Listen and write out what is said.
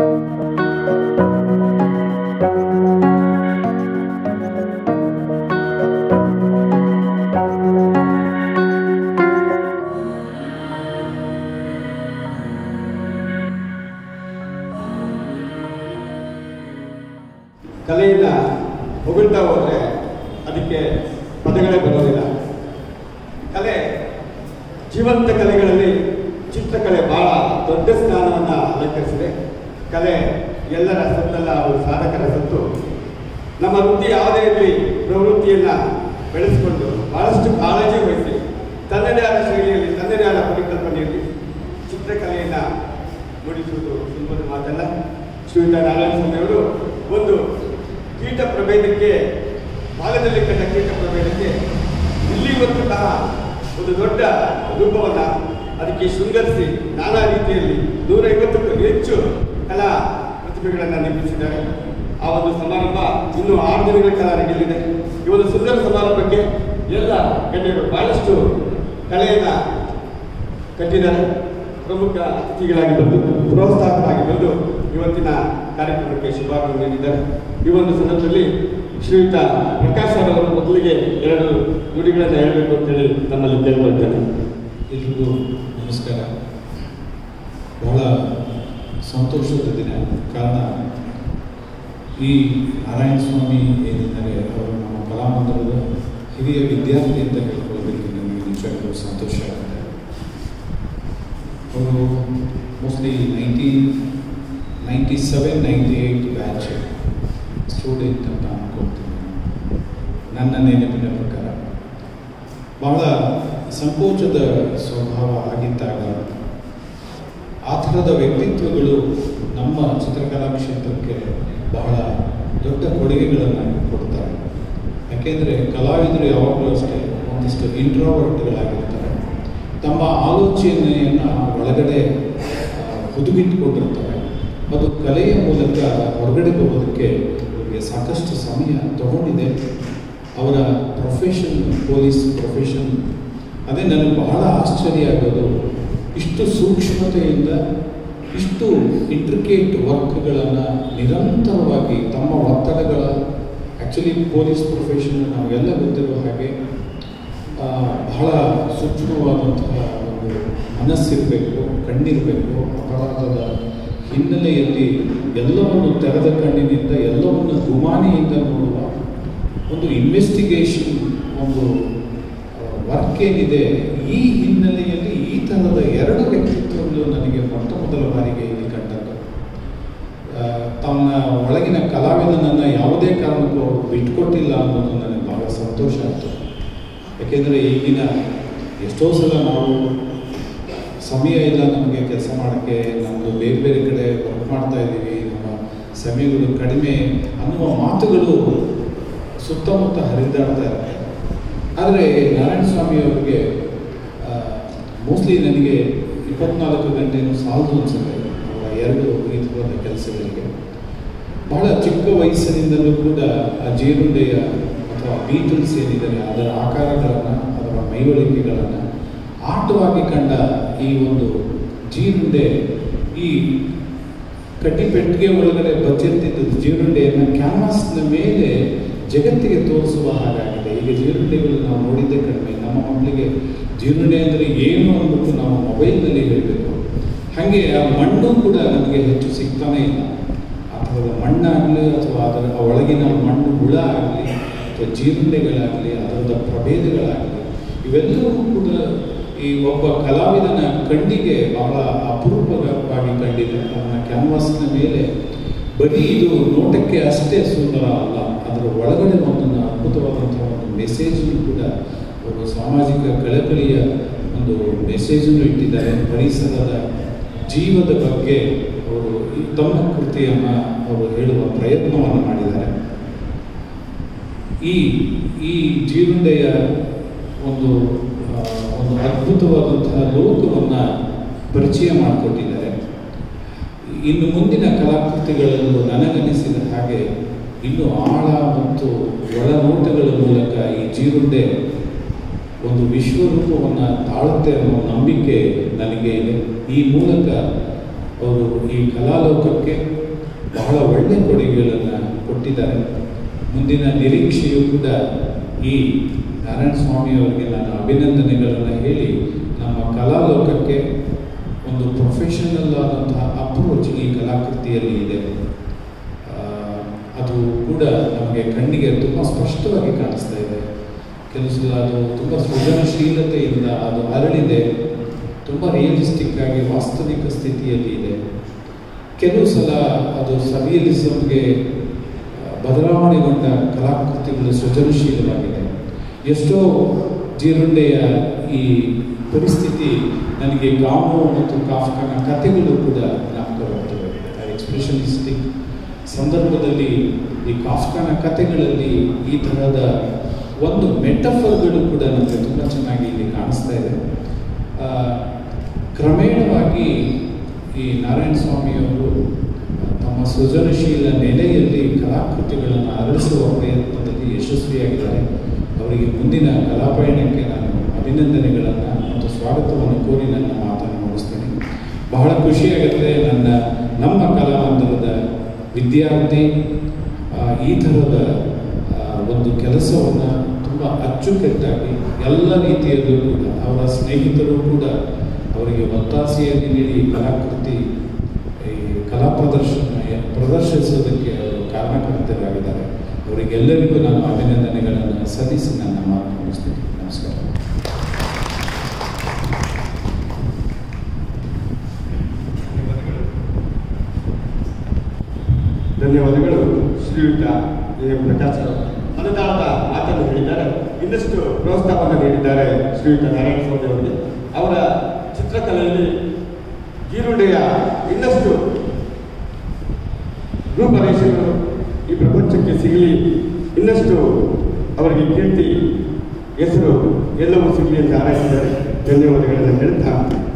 ಕಲೆಯಿಂದ ಹೊಗಳ್ತಾ ಹೋದರೆ ಅದಕ್ಕೆ ಪದಗಳೇ ಬರೋದಿಲ್ಲ. ಕಲೆ ಜೀವಂತ ಕಲೆಗಳಲ್ಲಿ ಚಿತ್ರಕಲೆ ಬಹಳ ದೊಡ್ಡ ಸ್ಥಾನವನ್ನು ಅಲಂಕರಿಸಿದೆ. ಕಲೆ ಎಲ್ಲರ ಸತ್ತಲ್ಲ, ಅವರು ಸಾಧಕರ ಸತ್ತು. ನಮ್ಮ ವೃತ್ತಿ ಯಾವುದೇ ಇರಲಿ, ಪ್ರವೃತ್ತಿಯನ್ನು ಬೆಳೆಸಿಕೊಂಡು ಬಹಳಷ್ಟು ಕಾಳಜಿ ವಹಿಸಿ ತನ್ನದೇ ಆದ ಶೈಲಿಯಲ್ಲಿ, ತನ್ನದೇ ಆದ ಪರಿಕಲ್ಪನೆಯಲ್ಲಿ ಚಿತ್ರಕಲೆಯನ್ನು ಮೂಡಿಸುವುದು ಸುಲಭದ ಮಾತಲ್ಲ. ಶ್ರೀಯುತ ನಾರಾಯಣ ಸ್ವಾಮಿಯವರು ಒಂದು ಕೀಟ ಪ್ರಭೇದಕ್ಕೆ, ಭಾಗದಲ್ಲಿ ಕಂಡ ಕೀಟ ಪ್ರಭೇದಕ್ಕೆ ಇಲ್ಲಿವರೆಗೂ ಸಹ ಒಂದು ದೊಡ್ಡ ರೂಪವನ್ನು ಅದಕ್ಕೆ ಶೃಂಗರಿಸಿ ನಾನಾ ರೀತಿಯಲ್ಲಿ 150ಕ್ಕೂ ಹೆಚ್ಚು ಕಲಾ ಪ್ರತಿಭೆಗಳನ್ನು ನಿರ್ಮಿಸಿದ್ದಾರೆ. ಆ ಒಂದು ಸಮಾರಂಭ ಇನ್ನೂ 6 ದಿನಗಳ ಕಾಲ ನಡೆಯಲಿದೆ. ಈ ಒಂದು ಸುಂದರ ಸಮಾರಂಭಕ್ಕೆ ಎಲ್ಲ ಗಣ್ಯರು ಬಹಳಷ್ಟು ಕಲೆಯನ್ನು ಕಟ್ಟಿದ್ದಾರೆ. ಪ್ರಮುಖ ಅತಿಥಿಗಳಾಗಿ ಬಂದು, ಪ್ರೋತ್ಸಾಹಕರಾಗಿ ಬಂದು ಇವತ್ತಿನ ಕಾರ್ಯಕ್ರಮಕ್ಕೆ ಶುಭಾರಂಭ ನೀಡಿದ್ದಾರೆ. ಈ ಒಂದು ಸಂದರ್ಭದಲ್ಲಿ ಶ್ರೀಯುತ ಪ್ರಕಾಶ್ ಅವರು ಮೊದಲಿಗೆ 2 ನುಡಿಗಳನ್ನು ಹೇಳಬೇಕು ಅಂತೇಳಿ ನಮ್ಮಲ್ಲಿ ಕೇಳ್ಕೊಳ್ತೇನೆ. ಎಲ್ರಿಗೂ ನಮಸ್ಕಾರ. ಬಹಳ ಸಂತೋಷದ ದಿನ. ಕಾರಣ ಈ ನಾರಾಯಣ ಸ್ವಾಮಿ ಏನಿದ್ದಾರೆ ಅವರು ನಮ್ಮ ಕಲಾಮಂದಿರದ ಹಿರಿಯ ವಿದ್ಯಾರ್ಥಿ ಅಂತ ಕೇಳ್ಕೊಳ್ಳೋದಕ್ಕೆ ನನಗೆ ನಿಜವಾಗ್ಲೂ ಸಂತೋಷ ಆಗುತ್ತೆ. ಅವರು ಮೋಸ್ಟ್ಲಿ 1997-98 ಬ್ಯಾಚ್ ಸ್ಟೂಡೆಂಟ್ ಅಂತ ಅನ್ಕೊಳ್ತೀನಿ ನನ್ನ ನೆನಪಿನ ಪ್ರಕಾರ. ಬಹಳ ಸಂಕೋಚದ ಸ್ವಭಾವ ಆಗಿದ್ದಾಗ ಆ ಥರದ ವ್ಯಕ್ತಿತ್ವಗಳು ನಮ್ಮ ಚಿತ್ರಕಲಾ ಕ್ಷೇತ್ರಕ್ಕೆ ಬಹಳ ದೊಡ್ಡ ಕೊಡುಗೆಗಳನ್ನು ಕೊಡ್ತಾರೆ. ಯಾಕೆಂದರೆ ಕಲಾವಿದರು ಯಾವಾಗಲೂ ಅಷ್ಟೇ ಒಂದಿಷ್ಟು ಇಂಟ್ರೋವರ್ಟ್ಗಳಾಗಿರ್ತಾರೆ. ತಮ್ಮ ಆಲೋಚನೆಯನ್ನು ಒಳಗಡೆ ಹುದುಗಿಟ್ಟುಕೊಂಡಿರ್ತಾರೆ. ಅದು ಕಲೆಯ ಮೂಲಕ ಹೊರಗಡೆ ಬರೋದಕ್ಕೆ ಅವರಿಗೆ ಸಾಕಷ್ಟು ಸಮಯ ತಗೊಂಡಿದೆ. ಅವರ ಪ್ರೊಫೆಷನ್, ಪೊಲೀಸ್ ಪ್ರೊಫೆಷನ್, ಅದೇ ನನಗೆ ಬಹಳ ಆಶ್ಚರ್ಯ ಆಗೋದು. ಇಷ್ಟು ಸೂಕ್ಷ್ಮತೆಯಿಂದ ಇಷ್ಟು ಇಂಟ್ರಿಕೇಟ್ ವರ್ಕ್ಗಳನ್ನು ನಿರಂತರವಾಗಿ ತಮ್ಮ ಒತ್ತಡಗಳ, ಆ್ಯಕ್ಚುಲಿ ಪೊಲೀಸ್ ಪ್ರೊಫೆಷನ್ ನಾವೆಲ್ಲ ಗೊತ್ತಿರೋ ಹಾಗೆ ಬಹಳ ಸೂಕ್ಷ್ಮವಾದಂತಹ ಒಂದು ಮನಸ್ಸಿರಬೇಕು, ಕಣ್ಣಿರಬೇಕು. ಅಪರಾಧದ ಹಿನ್ನೆಲೆಯಲ್ಲಿ ಎಲ್ಲವನ್ನು ತೆರೆದ ಕಣ್ಣಿನಿಂದ, ಎಲ್ಲವನ್ನು ಗುಮಾನಿಯಿಂದ ನೋಡುವ ಒಂದು ಇನ್ವೆಸ್ಟಿಗೇಷನ್, ಒಂದು ವರ್ಕ್ ಏನಿದೆ. ಈ ಹಿನ್ನೆಲೆಯಲ್ಲಿ ಈ ಥರದ 2 ವ್ಯಕ್ತಿತ್ವಗಳು ನನಗೆ ಮೊದಲ ಬಾರಿಗೆ ಇಲ್ಲಿ ಕಂಡದ್ದು. ತಮ್ಮ ಒಳಗಿನ ಕಲಾವಿದನನ್ನು ಯಾವುದೇ ಕಾರಣಕ್ಕೂ ಬಿಟ್ಕೊಟ್ಟಿಲ್ಲ ಅನ್ನೋದು ನನಗೆ ಬಹಳ ಸಂತೋಷ ಆಯಿತು. ಯಾಕೆಂದರೆ ಈಗಿನ ಎಷ್ಟೋ ಸಲ ನಾವು ಸಮಯ ಇಲ್ಲ ನಮಗೆ ಕೆಲಸ ಮಾಡೋಕ್ಕೆ, ನಮ್ಮದು ಬೇರೆ ಬೇರೆ ಕಡೆ ವರ್ಕ್ ಮಾಡ್ತಾ ಇದ್ದೀವಿ, ನಮ್ಮ ಸಮಯಗಳು ಕಡಿಮೆ ಅನ್ನುವ ಮಾತುಗಳು ಸುತ್ತಮುತ್ತ ಹರಿದಾಡ್ತಾ ಇರುತ್ತೆ. ಆದರೆ ನಾರಾಯಣ ಸ್ವಾಮಿಯವರಿಗೆ ಮೋಸ್ಟ್ಲಿ ನನಗೆ 24 ಗಂಟೆನೂ ಸಾಲದು ಅನಿಸುತ್ತೆ ಅವರ 2 ರೀತಿಯಾದ ಕೆಲಸಗಳಿಗೆ. ಬಹಳ ಚಿಕ್ಕ ವಯಸ್ಸಿನಿಂದಲೂ ಕೂಡ ಆ ಜೀರುಂಡೆಯ ಅಥವಾ ಬೀಟಲ್ಸ್ ಏನಿದ್ದಾರೆ ಅದರ ಆಕಾರಗಳನ್ನು, ಅದರ ಮೈವಳಿಕೆಗಳನ್ನು ಆಟವಾಗಿ ಕಂಡ ಈ ಒಂದು ಜೀರುಂಡೆ, ಈ ಕಟ್ಟಿಪೆಟ್ಟಿಗೆ ಒಳಗಡೆ ಬಚ್ಚಿರ್ತಿದ್ದ ಜೀರುಂಡೆಯನ್ನು ಕ್ಯಾನ್ವಾಸ್ನ ಮೇಲೆ ಜಗತ್ತಿಗೆ ತೋರಿಸುವ ಹಾಗಾಗಿದೆ. ಈಗ ಜೀರುಂಡೆಗಳು ನಾವು ನೋಡಿದ್ದೇ ಕಡಿಮೆ. ನಮ್ಮ ಮಕ್ಕಳಿಗೆ ಜೀರುಂಡೆ ಅಂದರೆ ಏನು ಅಂದ್ಬಿಟ್ಟು ನಾವು ಮೊಬೈಲ್ನಲ್ಲಿ ಹೇಳಬೇಕು. ಹಾಗೆ ಆ ಮಣ್ಣು ಕೂಡ ನಮಗೆ ಹೆಚ್ಚು ಸಿಗ್ತಾನೇ ಇಲ್ಲ. ಆ ಥರದ ಮಣ್ಣಾಗಲಿ ಅಥವಾ ಅದರ ಒಳಗಿನ ಮಣ್ಣು ಹುಳ ಆಗಲಿ ಅಥವಾ ಜೀರುಂಡೆಗಳಾಗಲಿ, ಅದರದ ಪ್ರಭೇದಗಳಾಗಲಿ, ಇವೆಲ್ಲವೂ ಕೂಡ ಈ ಒಬ್ಬ ಕಲಾವಿದನ ಕಣ್ಣಿಗೆ ಬಹಳ ಅಪರೂಪವಾಗಿ ಕಂಡಿದೆ. ಅವನ ಕ್ಯಾನ್ವಾಸ್ನ ಮೇಲೆ ಬರೀ ಇದು ನೋಟಕ್ಕೆ ಅಷ್ಟೇ ಸುಂದರ ಅಲ್ಲ, ಅದರ ಒಳಗಡೆ ಒಂದನ್ನು ಅದ್ಭುತವಾದಂತಹ ಒಂದು ಮೆಸೇಜನ್ನು ಕೂಡ, ಅವರು ಸಾಮಾಜಿಕ ಕಳಕಳಿಯ ಒಂದು ಮೆಸೇಜನ್ನು ಇಟ್ಟಿದ್ದಾರೆ. ಪರಿಸರದ ಜೀವದ ಬಗ್ಗೆ ಅವರು ತಮ್ಮ ಕೃತಿಯನ್ನು ಅವರು ಹೇಳುವ ಪ್ರಯತ್ನವನ್ನು ಮಾಡಿದ್ದಾರೆ. ಈ ಜೀರುಂಡೆಯ ಒಂದು ಅದ್ಭುತವಾದಂತಹ ಲೋಕವನ್ನು ಪರಿಚಯ ಮಾಡಿಕೊಟ್ಟಿದ್ದಾರೆ. ಇನ್ನು ಮುಂದಿನ ಕಲಾಕೃತಿಗಳಲ್ಲೂ ನನಗನಿಸಿದ ಹಾಗೆ ಇನ್ನೂ ಆಳ ಮತ್ತು ಒಳನೋಟಗಳ ಮೂಲಕ ಈ ಜೀರುಂಡೆ ಒಂದು ವಿಶ್ವರೂಪವನ್ನು ತಾಳುತ್ತೆ ಅನ್ನೋ ನಂಬಿಕೆ ನನಗೆ ಇದೆ. ಈ ಮೂಲಕ ಅವರು ಈ ಕಲಾಲೋಕಕ್ಕೆ ಬಹಳ ಒಳ್ಳೆಯ ಕೊಡುಗೆಗಳನ್ನು ಕೊಟ್ಟಿದ್ದಾರೆ. ಮುಂದಿನ ನಿರೀಕ್ಷೆಯೂ ಕೂಡ ಈ ನಾರಾಯಣ ಸ್ವಾಮಿ ಅವರಿಗೆ ನಾನು ಅಭಿನಂದನೆಗಳನ್ನು ಹೇಳಿ, ನಮ್ಮ ಕಲಾಲೋಕಕ್ಕೆ ಒಂದು ಪ್ರೊಫೆಷನಲ್ ಆದಂತಹ ಅಪ್ರೋಚ್ ಈ ಕಲಾಕೃತಿಯಲ್ಲಿ ಇದೆ. ಅದು ಕೂಡ ನಮಗೆ ಕಣ್ಣಿಗೆ ತುಂಬ ಸ್ಪಷ್ಟವಾಗಿ ಕಾಣಿಸ್ತಾ ಇದೆ. ಕೆಲವು ಸಲ ಅದು ತುಂಬ ಸೃಜನಶೀಲತೆಯಿಂದ ಅದು ಅರಳಿದೆ, ತುಂಬ ರಿಯಲಿಸ್ಟಿಕ್ ಆಗಿ ವಾಸ್ತವಿಕ ಸ್ಥಿತಿಯಲ್ಲಿ ಇದೆ. ಕೆಲವು ಸಲ ಅದು ಸರಿಯಲಿಸಮ್ಗೆ ಬದಲಾವಣೆಗೊಂಡ ಕಲಾಕೃತಿಗಳು ಸೃಜನಶೀಲವಾಗಿದೆ. ಎಷ್ಟೋ ಜೀರುಂಡೆಯ ಈ ಪರಿಸ್ಥಿತಿ ನನಗೆ ಗಾಮೋ ಮತ್ತು ಕಾಫ್ಕನ ಕಥೆಗಳು ಕೂಡ ಜ್ಞಾಪಕ ಬರ್ತವೆ. ಎಕ್ಸ್ಪ್ರೆಷನಿಸ್ಟಿಕ್ ಸಂದರ್ಭದಲ್ಲಿ ಈ ಕಾಫ್ಕನ ಕಥೆಗಳಲ್ಲಿ ಈ ತರಹದ ಒಂದು ಮೆಟಫರ್ಗಳು ಕೂಡ ನಮಗೆ ತುಂಬ ಚೆನ್ನಾಗಿ ಇಲ್ಲಿ ಕಾಣಿಸ್ತಾ ಇದೆ. ಕ್ರಮೇಣವಾಗಿ ಈ ನಾರಾಯಣ ಸ್ವಾಮಿಯವರು ತಮ್ಮ ಸೃಜನಶೀಲ ನೆಲೆಯಲ್ಲಿ ಕಲಾಕೃತಿಗಳನ್ನು ಅರಳಿಸುವ ಪ್ರಯತ್ನದಲ್ಲಿ ಯಶಸ್ವಿಯಾಗಿದ್ದಾರೆ. ಅವರಿಗೆ ಮುಂದಿನ ಕಲಾಪಯಣಕ್ಕೆ ನಾನು ಅಭಿನಂದನೆಗಳನ್ನು ಮತ್ತು ಸ್ವಾಗತವನ್ನು ಕೋರಿ ನನ್ನ ಮಾತನ್ನು ಮುಗಿಸ್ತೇನೆ. ಬಹಳ ಖುಷಿಯಾಗುತ್ತೆ ನಮ್ಮ ಕಲಾಮಂದಿರದ ವಿದ್ಯಾರ್ಥಿ ಈ ಥರದ ಒಂದು ಕೆಲಸವನ್ನು ತುಂಬ ಅಚ್ಚುಕಟ್ಟಾಗಿ ಎಲ್ಲ ರೀತಿಯಲ್ಲೂ ಕೂಡ ಅವರ ಸ್ನೇಹಿತರು ಕೂಡ ಅವರಿಗೆ ಒತ್ತಾಸೆಯನ್ನು ನೀಡಿ ಕಲಾಕೃತಿ ಈ ಕಲಾ ಪ್ರದರ್ಶಿಸೋದಕ್ಕೆ ಅವರು ಕಾರಣಕರ್ತರಾಗಿದ್ದಾರೆ. ಅವರಿಗೆಲ್ಲರಿಗೂ ನಾನು ಅಭಿನಂದನೆಗಳನ್ನು ಸಲ್ಲಿಸಿ ನನ್ನ ಮಾತು ಮುಗಿಸ್ತೀನಿ. ನಮಸ್ಕಾರ. ಧನ್ಯವಾದಗಳು ಶ್ರೀಯುತ ಎ ಪ್ರಕಾಶ್ ಅವರು. ಅನುದಾನದ ಮಾತನ್ನು ಹೇಳಿದ್ದಾರೆ. ಇನ್ನಷ್ಟು ಪ್ರೋತ್ಸಾಹವನ್ನು ನೀಡಿದ್ದಾರೆ ಶ್ರೀಯುತ ನಾರಾಯಣ ಸ್ವಾಮಿ ಅವರಿಗೆ. ಅವರ ಚಿತ್ರಕಲೆಯಲ್ಲಿ ಜೀರುಂಡೆಯ ಇನ್ನಷ್ಟು ರೂಪರೇಷೆಗಳು ಈ ಪ್ರಪಂಚಕ್ಕೆ ಸಿಗಲಿ, ಇನ್ನಷ್ಟು ಅವರಿಗೆ ಕೀರ್ತಿ ಹೆಸರು ಎಲ್ಲವೂ ಸಿಗಲಿ ಅಂತ ಹಾರೈಸಿದ್ದಾರೆ. ಧನ್ಯವಾದಗಳನ್ನು ಹೇಳ್ತಾ